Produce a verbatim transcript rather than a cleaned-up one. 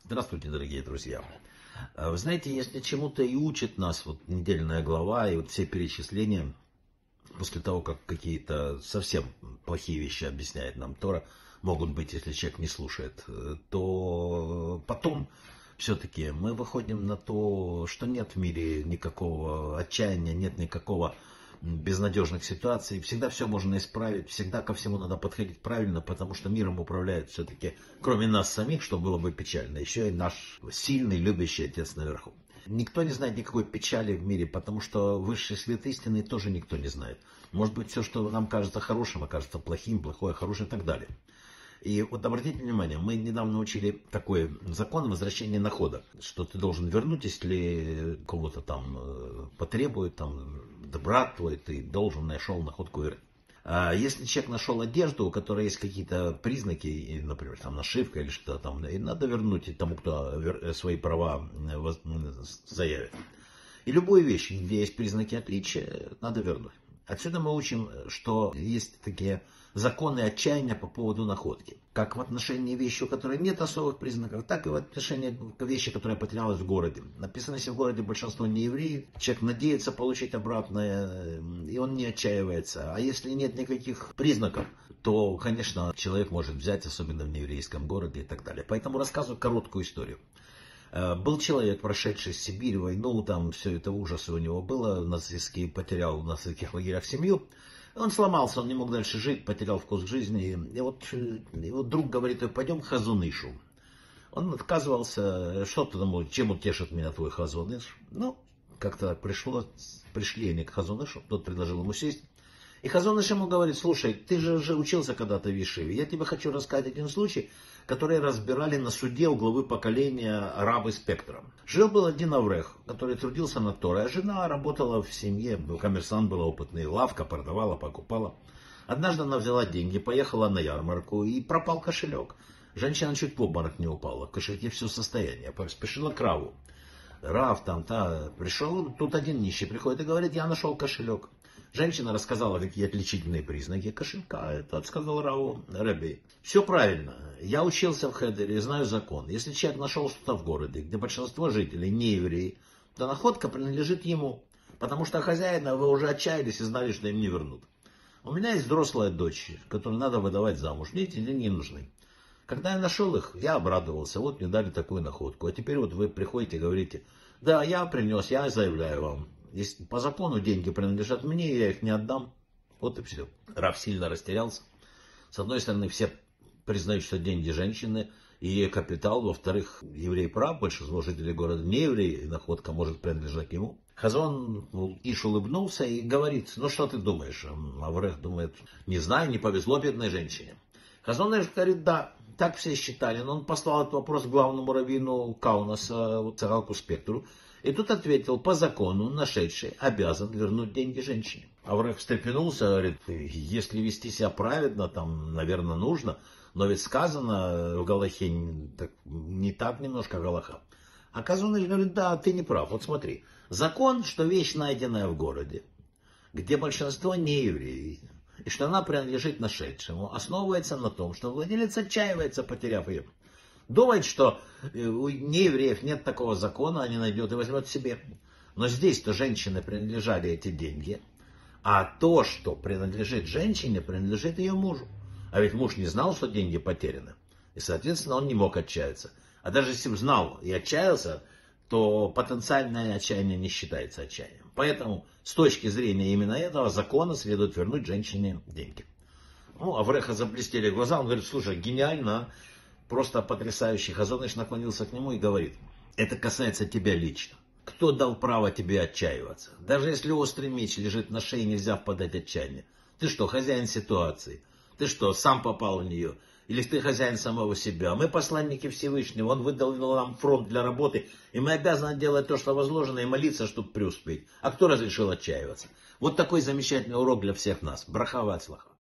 Здравствуйте, дорогие друзья. А Вы знаете, если чему-то и учит нас вот недельная глава и вот все перечисления, после того, как какие-то совсем плохие вещи объясняет нам Тора, могут быть, если человек не слушает, э, то потом все-таки мы выходим на то, что нет в мире никакого отчаяния, нет никакого безнадежных ситуаций. Всегда все можно исправить, всегда ко всему надо подходить правильно, потому что миром управляет все-таки, кроме нас самих, что было бы печально, еще и наш сильный, любящий Отец наверху. Никто не знает никакой печали в мире, потому что высший свет истины тоже никто не знает. Может быть, все, что нам кажется хорошим, окажется плохим, плохое, хорошее и так далее. И вот обратите внимание, мы недавно учили такой закон возвращения находа, что ты должен вернуть, если кого-то там э, потребует, там, да брат твой, ты должен нашел находку вернуть. А если человек нашел одежду, у которой есть какие-то признаки, например, там нашивка или что-то там, и надо вернуть тому, кто вер- свои права э, воз- заявит. И любую вещь, где есть признаки отличия, надо вернуть. Отсюда мы учим, что есть такие законы отчаяния по поводу находки. Как в отношении вещи, у которой нет особых признаков, так и в отношении вещи, которая потерялась в городе. Написано, если в городе большинство не евреи, человек надеется получить обратное, и он не отчаивается. А если нет никаких признаков, то, конечно, человек может взять, особенно в нееврейском городе и так далее. Поэтому рассказываю короткую историю. Был человек, прошедший в Сибирь, войну, там все это ужасы у него было, нацистский, потерял в нацистских лагерях семью. Он сломался, он не мог дальше жить, потерял вкус к жизни. И вот его друг говорит: пойдем к Хазунышу. Он отказывался, что ты думаешь, чем утешит меня твой Хазуныш? Ну, как-то пришло, пришли они к Хазунышу, тот предложил ему сесть. И Хазуныш ему говорит: слушай, ты же, же учился когда-то в Ешиве, я тебе хочу рассказать один случай, который разбирали на суде у главы поколения рабы спектра. Жил-был один аврех, который трудился над Торой, а жена работала в семье, коммерсант была опытный, лавка продавала, покупала. Однажды она взяла деньги, поехала на ярмарку и пропал кошелек. Женщина чуть в обморок не упала, в кошельке все состояние, спешила к Раву. Рав там, та, пришел, тут один нищий приходит и говорит: я нашел кошелек. Женщина рассказала, какие отличительные признаки кошелька. Это сказал Раву: Раби, все правильно. Я учился в Хедере, знаю закон. Если человек нашел что-то в городе, где большинство жителей не евреи, то находка принадлежит ему. Потому что хозяина вы уже отчаялись и знали, что им не вернут. У меня есть взрослая дочь, которую надо выдавать замуж. Мне эти деньги не нужны. Когда я нашел их, я обрадовался. Вот мне дали такую находку. А теперь вот вы приходите и говорите: да, я принес, я заявляю вам. Если по закону деньги принадлежат мне, я их не отдам. Вот и все. Рав сильно растерялся. С одной стороны, все признают, что деньги женщины и капитал. Во-вторых, еврей прав, большинство жителей города не евреи, и находка может принадлежать ему. Хазон Иш улыбнулся и говорит: ну что ты думаешь? Аврех думает: не знаю, не повезло бедной женщине. Хазон Иш говорит: да, так все считали. Но он послал этот вопрос главному раввину Каунаса, вот, Царалку Спектру. И тут ответил: по закону нашедший обязан вернуть деньги женщине. Аврех встрепенулся, говорит: если вести себя праведно, там, наверное, нужно. Но ведь сказано в Галахе так, не так немножко Галаха. А Казуныш говорит: да, ты не прав. Вот смотри, закон, что вещь, найденная в городе, где большинство не евреи, и что она принадлежит нашедшему, основывается на том, что владелец отчаивается, потеряв ее. Думает, что у неевреев нет такого закона, они найдет и возьмет себе. Но здесь-то женщине принадлежали эти деньги, а то, что принадлежит женщине, принадлежит ее мужу. А ведь муж не знал, что деньги потеряны. И, соответственно, он не мог отчаяться. А даже если бы знал и отчаялся, то потенциальное отчаяние не считается отчаянием. Поэтому, с точки зрения именно этого закона, следует вернуть женщине деньги. Ну, Авреха заблестели глаза, он говорит: слушай, гениально, просто потрясающий. Хазон Иш наклонился к нему и говорит: это касается тебя лично. Кто дал право тебе отчаиваться? Даже если острый меч лежит на шее, нельзя впадать в отчаяние. Ты что, хозяин ситуации? Ты что, сам попал в нее? Или ты хозяин самого себя? Мы посланники Всевышнего, он выдал нам фронт для работы, и мы обязаны делать то, что возложено, и молиться, чтобы преуспеть. А кто разрешил отчаиваться? Вот такой замечательный урок для всех нас. Браха ва ацлаха.